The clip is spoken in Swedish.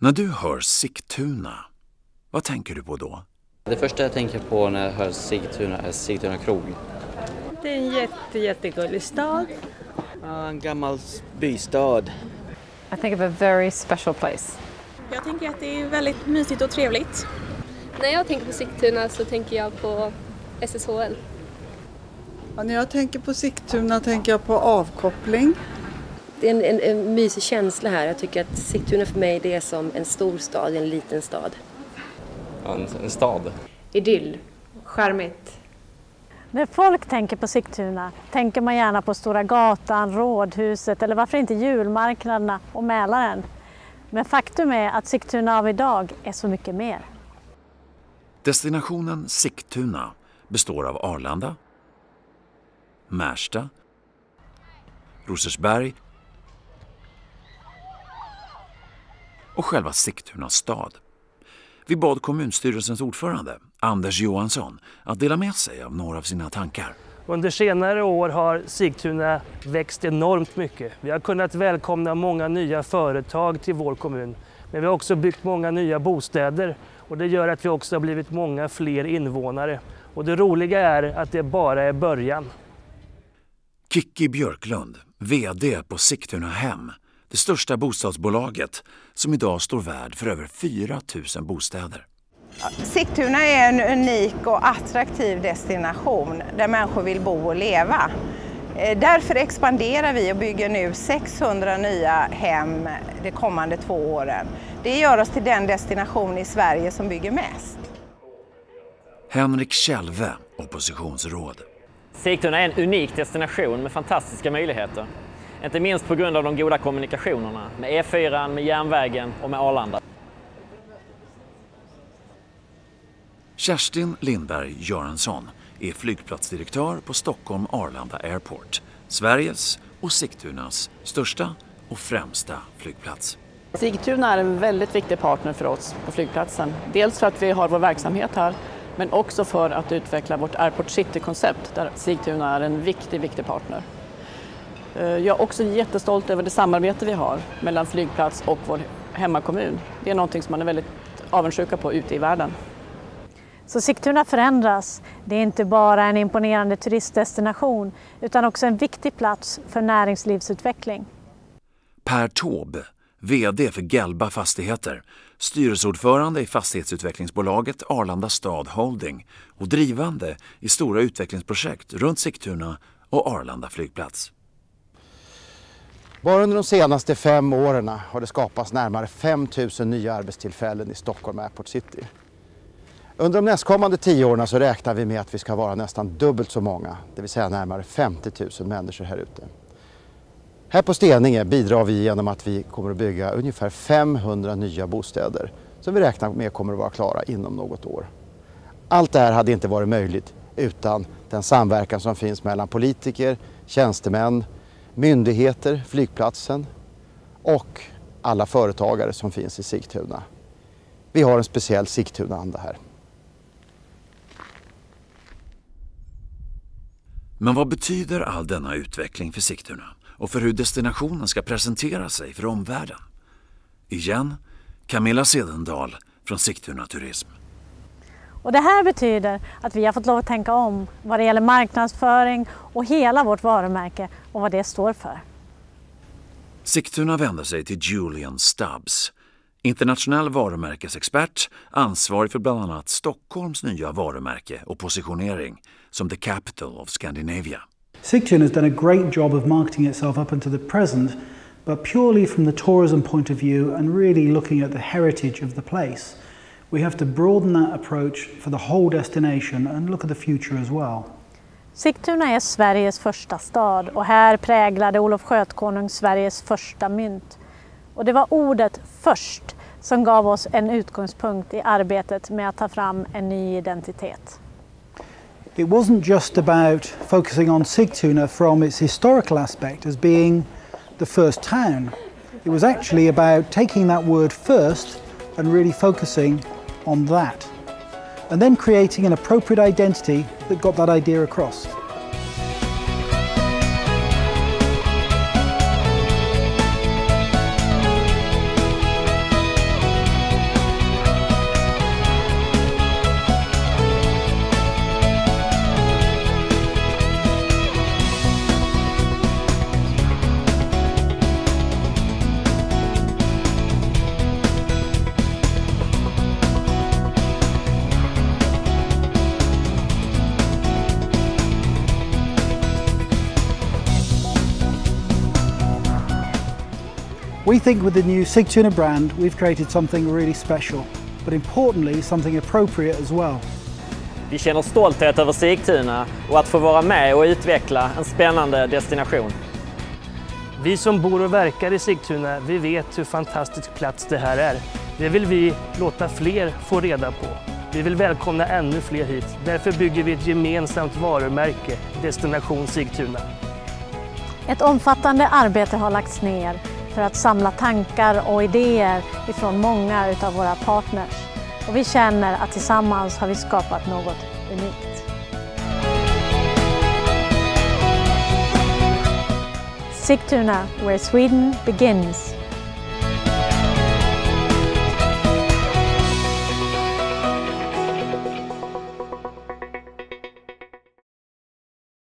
När du hör Sigtuna, vad tänker du på då? Det första jag tänker på när jag hör Sigtuna är Sigtuna krog. Det är en jättegullig stad. En gammal bystad. I think of a very special place. Jag tänker att det är väldigt mysigt och trevligt. När jag tänker på Sigtuna så tänker jag på SSHL. Ja, när jag tänker på Sigtuna tänker jag på avkoppling. Det är en mysig känsla här. Jag tycker att Sigtuna för mig det är som en stor stad, en liten stad. En stad. Idyll, charmigt. När folk tänker på Sigtuna tänker man gärna på Stora gatan, Rådhuset eller varför inte julmarknaderna och Mälaren. Men faktum är att Sigtuna av idag är så mycket mer. Destinationen Sigtuna består av Arlanda, Märsta, Rosersberg och själva Sigtuna stad. Vi bad kommunstyrelsens ordförande, Anders Johansson, att dela med sig av några av sina tankar. Under senare år har Sigtuna växt enormt mycket. Vi har kunnat välkomna många nya företag till vår kommun. Men vi har också byggt många nya bostäder och det gör att vi också har blivit många fler invånare. Och det roliga är att det bara är början. Kikki Björklund, vd på Sigtuna Hem, det största bostadsbolaget som idag står värd för över 4 000 bostäder. Sigtuna är en unik och attraktiv destination där människor vill bo och leva. Därför expanderar vi och bygger nu 600 nya hem de kommande 2 åren. Det gör oss till den destination i Sverige som bygger mest. Henrik Kjellve, oppositionsråd. Sigtuna är en unik destination med fantastiska möjligheter. Inte minst på grund av de goda kommunikationerna med E4, med järnvägen och med Arlanda. Kerstin Lindberg Göransson är flygplatsdirektör på Stockholm Arlanda Airport, Sveriges och Sigtunas största och främsta flygplats. Sigtuna är en väldigt viktig partner för oss på flygplatsen. Dels för att vi har vår verksamhet här, men också för att utveckla vårt Airport City-koncept där Sigtuna är en viktig partner. Jag är också jättestolt över det samarbete vi har mellan flygplats och vår hemmakommun. Det är någonting som man är väldigt avundsjuka på ute i världen. Så Sigtuna förändras. Det är inte bara en imponerande turistdestination utan också en viktig plats för näringslivsutveckling. Per Taube, vd för Gelba Fastigheter, styrelseordförande i fastighetsutvecklingsbolaget Arlanda Stad Holding och drivande i stora utvecklingsprojekt runt Sigtuna och Arlanda flygplats. Bara under de senaste 5 åren har det skapats närmare 5 000 nya arbetstillfällen i Stockholm Airport City. Under de nästkommande 10 åren så räknar vi med att vi ska vara nästan dubbelt så många, det vill säga närmare 50 000 människor här ute. Här på Steninge bidrar vi genom att vi kommer att bygga ungefär 500 nya bostäder som vi räknar med kommer att vara klara inom något år. Allt det här hade inte varit möjligt utan den samverkan som finns mellan politiker, tjänstemän, myndigheter, flygplatsen och alla företagare som finns i Sigtuna. Vi har en speciell Sigtuna-anda här. Men vad betyder all denna utveckling för Sigtuna och för hur destinationen ska presentera sig för omvärlden? Igen, Camilla Sedendal från Sigtuna Turism. Och det här betyder att vi har fått lov att tänka om vad det gäller marknadsföring och hela vårt varumärke och vad det står för. Sigtuna vänder sig till Julian Stubbs, internationell varumärkesexpert, ansvarig för bland annat Stockholms nya varumärke och positionering som the capital of Scandinavia. Sigtuna has done a great job of marketing itself up until the present, but purely from the tourism point of view and really looking at the heritage of the place. We have to broaden that approach for the whole destination and look at the future as well. Sigtuna är Sveriges första stad och här präglade Olof Skötkonung Sveriges första mynt. Och det var ordet först som gav oss en utgångspunkt i arbetet med att ta fram en ny identitet. It wasn't just about focusing on Sigtuna from its historical aspect as being the first town. It was actually about taking that word first and really focusing on that. And then creating an appropriate identity that got that idea across. We think with the new Sigtuna brand we've created something really special, but importantly something appropriate as well. Vi känner stolthet över Sigtuna och att få vara med och utveckla en spännande destination. Vi som bor och verkar i Sigtuna, vi vet hur fantastisk plats det här är. Det vill vi låta fler få reda på. Vi vill välkomna ännu fler hit. Därför bygger vi ett gemensamt varumärke, Destination Sigtuna. Ett omfattande arbete har lagts ner för att samla tankar och idéer ifrån många utav våra partners. Och vi känner att tillsammans har vi skapat något unikt. Sigtuna, where Sweden begins.